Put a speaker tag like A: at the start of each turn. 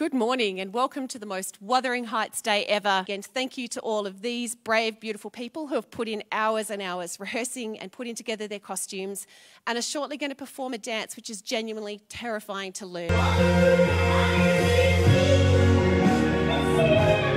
A: Good morning and welcome to the most Wuthering Heights day ever. Again, thank you to all of these brave, beautiful people who have put in hours and hours rehearsing and putting together their costumes and are shortly going to perform a dance which is genuinely terrifying to learn.